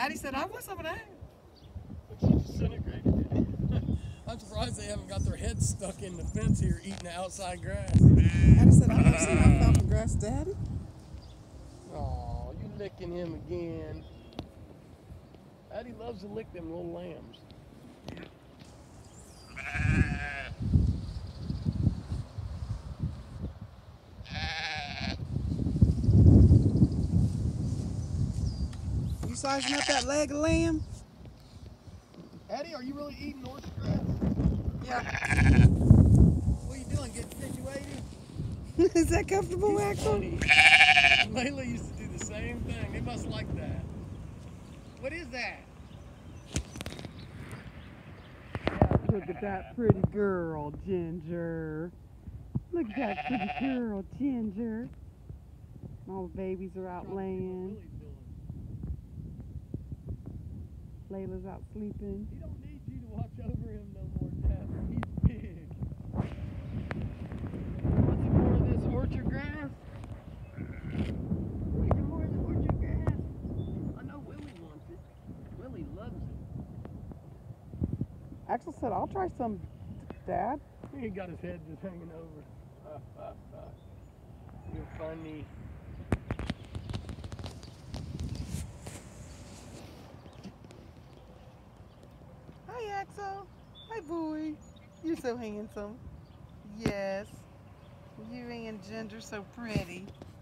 Addie said, I want some of that. Disintegrated. I'm surprised they haven't got their heads stuck in the fence here eating the outside grass. Addie said, I've never seen alfalfa grass, Daddy. Oh, you licking him again. Addie loves to lick them little lambs. You sizing up that leg of lamb? Addie, are you really eating orchard grass? Yeah. What are you doing, getting situated? Is that comfortable, Axel? Layla used to do the same thing. They must like that. What is that? Look at that pretty girl, Ginger. Look at that pretty girl, Ginger. All the babies are out laying. Layla's out sleeping. He don't need you to watch over him no more, Dad. He's big. Want some more of this orchard grass? Want some more of the orchard grass? I know Willie wants it. Willie loves it. Axel said, I'll try some, Dad. He got his head just hanging over. You're funny. Hi, Axel. Hi, boy. You're so handsome. Yes. You and Ginger so pretty.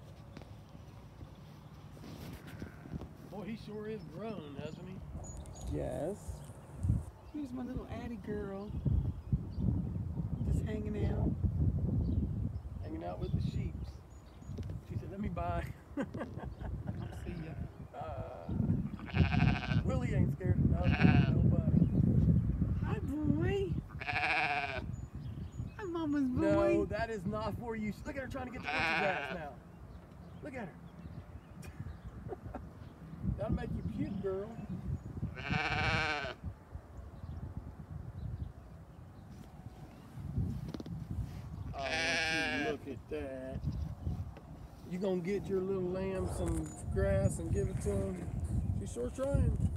Boy, he sure is grown, hasn't he? Yes. Here's my little Addie girl. Just hanging out. Hanging out with the sheeps. She said, let me by. I'll see ya. Willie ain't scared of nobody. Hi, boy. Hi, Mama's boy. No, that is not for you. Look at her trying to get the orchard grass now. Look at her. That'll make you puke, girl. Oh, look at that. You gonna get your little lamb some grass and give it to him? She's sure trying.